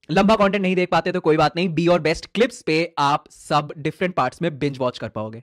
लंबा कंटेंट नहीं देख पाते तो कोई बात नहीं, बी और बेस्ट क्लिप्स पे आप सब डिफरेंट पार्ट्स में बिंज वॉच कर पाओगे।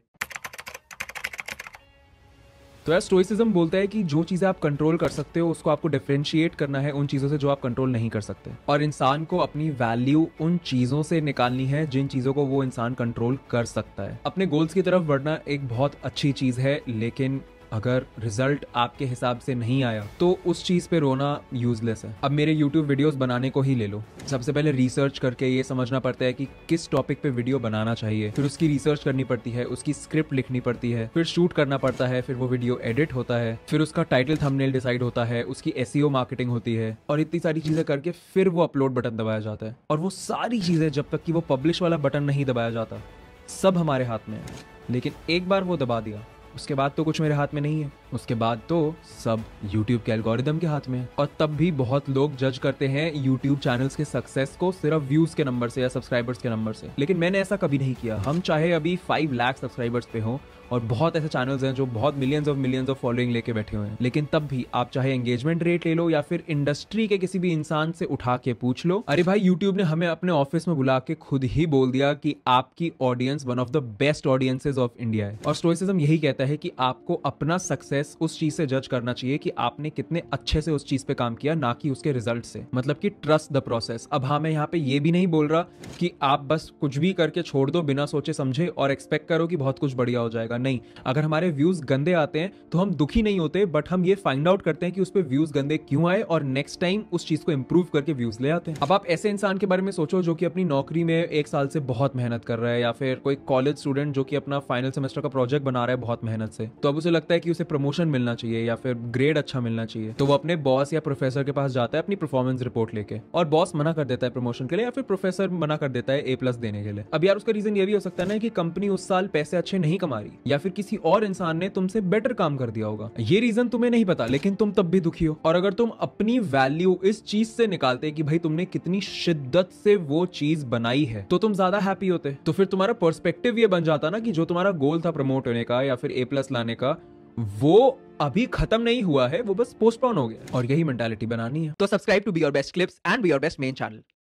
तो यार स्टोइसिज्म बोलता है कि जो चीज़ें आप कंट्रोल कर सकते हो उसको आपको डिफरेंशिएट करना है उन चीज़ों से जो आप कंट्रोल नहीं कर सकते, और इंसान को अपनी वैल्यू उन चीज़ों से निकालनी है जिन चीज़ों को वो इंसान कंट्रोल कर सकता है। अपने गोल्स की तरफ बढ़ना एक बहुत अच्छी चीज़ है, लेकिन अगर रिजल्ट आपके हिसाब से नहीं आया तो उस चीज पे रोना यूजलेस है। अब मेरे YouTube वीडियोस बनाने को ही ले लो, सबसे पहले रिसर्च करके ये समझना पड़ता है कि किस टॉपिक पे वीडियो बनाना चाहिए, फिर उसकी रिसर्च करनी पड़ती है, उसकी स्क्रिप्ट लिखनी पड़ती है, फिर शूट करना पड़ता है, फिर वो वीडियो एडिट होता है, फिर उसका टाइटल थंबनेल डिसाइड होता है, उसकी SEO मार्केटिंग होती है, और इतनी सारी चीजें करके फिर वो अपलोड बटन दबाया जाता है। और वो सारी चीजें जब तक कि वो पब्लिश वाला बटन नहीं दबाया जाता, सब हमारे हाथ में है। लेकिन एक बार वो दबा दिया, उसके बाद तो कुछ मेरे हाथ में नहीं है, उसके बाद तो सब YouTube के एल्गोरिदम के हाथ में है। और तब भी बहुत लोग जज करते हैं YouTube चैनल्स के सक्सेस को सिर्फ व्यूज के नंबर से या सब्सक्राइबर्स के नंबर से, लेकिन मैंने ऐसा कभी नहीं किया। हम चाहे अभी 5 लाख सब्सक्राइबर्स पे हों, और बहुत ऐसे चैनल्स हैं जो बहुत मिलियंस ऑफ फॉलोइंग लेके बैठे हुए हैं, लेकिन तब भी आप चाहे एंगेजमेंट रेट ले लो या फिर इंडस्ट्री के किसी भी इंसान से उठा के पूछ लो, अरे भाई YouTube ने हमें अपने ऑफिस में बुला के खुद ही बोल दिया कि आपकी audience one of the best audiences of India है। और स्टोइसिज्म यही कहता है कि आपको अपना सक्सेस उस चीज से जज करना चाहिए कि आपने कितने अच्छे से उस चीज पे काम किया, ना कि उसके रिजल्ट से। मतलब कि ट्रस्ट द प्रोसेस। अब हाँ, मैं यहाँ पे ये भी नहीं बोल रहा कि आप बस कुछ भी करके छोड़ दो बिना सोचे समझे और एक्सपेक्ट करो कि बहुत कुछ बढ़िया हो जाएगा। नहीं, अगर हमारे व्यूज गंदे आते हैं तो हम दुखी नहीं होते, बट हम ये फाइंड आउट करते हैं कि उस पे व्यूज गंदे क्यों आए और नेक्स्ट टाइम उस चीज को इंप्रूव करके व्यूज ले आते हैं। अब आप ऐसे इंसान के बारे में सोचो जो कि अपनी नौकरी में 1 साल से बहुत मेहनत कर रहा है, या फिर कोई कॉलेज स्टूडेंट जो कि अपना फाइनल सेमेस्टर का प्रोजेक्ट बना रहा है बहुत मेहनत से, तो अब उसे लगता है कि उसे प्रमोशन मिलना चाहिए या फिर ग्रेड अच्छा मिलना चाहिए, तो वो अपने बॉस या प्रोफेसर के पास जाता है अपनी परफॉर्मेंस रिपोर्ट लेके, और बॉस मना कर देता है प्रमोशन के लिए या फिर प्रोफेसर मना कर देता है A+ देने के लिए। अब यार उसका रीजन ये भी हो सकता है ना कि कंपनी उस साल पैसे अच्छे नहीं कमा रही, या फिर किसी और इंसान ने तुमसे बेटर काम कर दिया होगा। ये रीजन तुम्हें नहीं पता, लेकिन तुम तब भी दुखी हो। और अगर तुम अपनी वैल्यू इस चीज से निकालते कि भाई तुमने कितनी शिद्दत से वो चीज बनाई है, तो तुम ज्यादा हैप्पी होते। तो फिर तुम्हारा पर्सपेक्टिव ये बन जाता ना कि जो तुम्हारा गोल था प्रमोट होने का या फिर A+ लाने का, वो अभी खत्म नहीं हुआ है, वो बस पोस्टपोन हो गया। और यही मेंटालिटी बनानी है। तो subscribe to be your best clips and be your best main channel.